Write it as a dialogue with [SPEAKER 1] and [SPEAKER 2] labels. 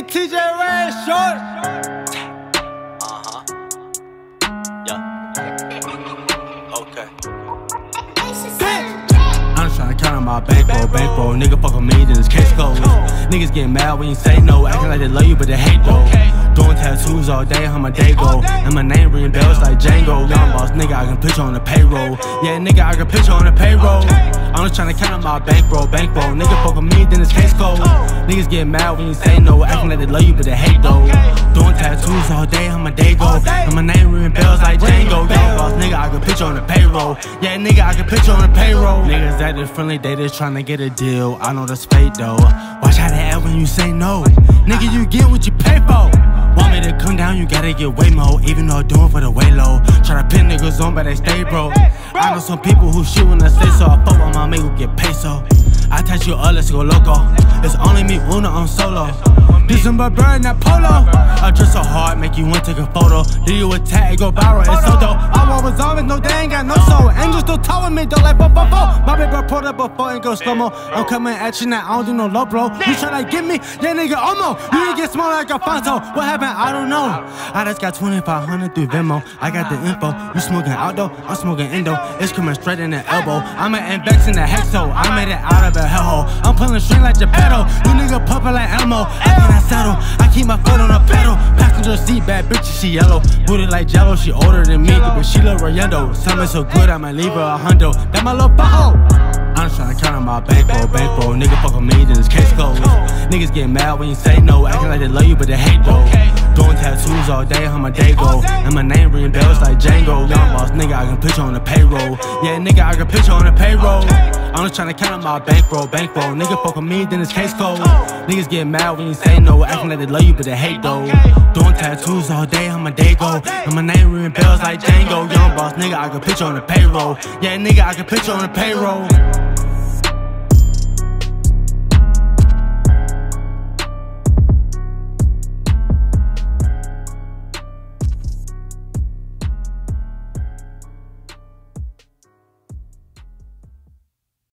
[SPEAKER 1] nigga TJ Ray short.
[SPEAKER 2] Yeah. Okay.
[SPEAKER 1] I'm just tryna count on my bankroll. Nigga fuck with me, then it's case closed. Niggas get mad when you say no, acting like they love you, but they hate though. Doing tattoos all day, how my day go. And my name ringing bells like Django. Young boss, nigga, I can put you on the payroll. Yeah, nigga, I can put you on the payroll. I'm just tryna count on my bankroll. Nigga fuck with me, then it's case closed. Niggas get mad when you say no, acting like they love you, but they hate though. Doing tattoos all day, how my day go. And my name ringing bells like Django. Young boss, nigga, I can put you on the payroll. Yeah, nigga, I can put you on the payroll. Niggas acting friendly, they just tryna get a deal. I know that's fake though. Watch how they act when you say no. Nigga, you get what you pay for. Want me to come down, you gotta get way more. Even though I'm doing for the way low. Tryna pin niggas on, but they stay broke. I know some people who shoot when I say so. I fuck with my mate who get peso. I touch you up, let's go loco. It's only me, Uno, I'm solo. December bird, that polo. I dress so hard, make you want to take a photo. Do you attack, it go viral, it's so dope. I want resolve, no, they ain't got no soul. Angels still talk with me, though, like 444. My baby pulled up before and go slow-mo. I'm coming at you now, I don't do no low blow. You tryna get me? Yeah, nigga, almost. You didn't get small like Alfonso. What happened? I don't know. I just got 2,500 through Venmo. I got the info. You smoking outdoor, I'm smoking indo. It's coming straight in the elbow. I'm an index in the hexo. I made it out of a hellhole. I'm pulling string like Geppetto. You nigga pumping like Elmo. I cannot settle. I keep my foot on the pedal. Passenger seat, bad bitch, she yellow. Booty like Jello, she older than me, but she look Royendo. Something so good, I might leave her a hundo. That my little bajo. I'm just tryna count on my bankroll. Nigga fuck with me, then it's case closed. Niggas get mad when you say no, acting like they love you, but they hate though. Doing tattoos all day, how my day go. And my name ringing bells like Django. Young boss, nigga, I can put you on the payroll. Yeah, nigga, I can put you on the payroll. I'm just tryna count on my bankroll. Nigga fuck with me, then it's case closed. Niggas get mad when you say no, acting like they love you, but they hate though. Doing tattoos all day, how my day go. And my name ringing bells like Django. Young boss, nigga, I can put you on the payroll. Yeah, nigga, I can put you on the payroll.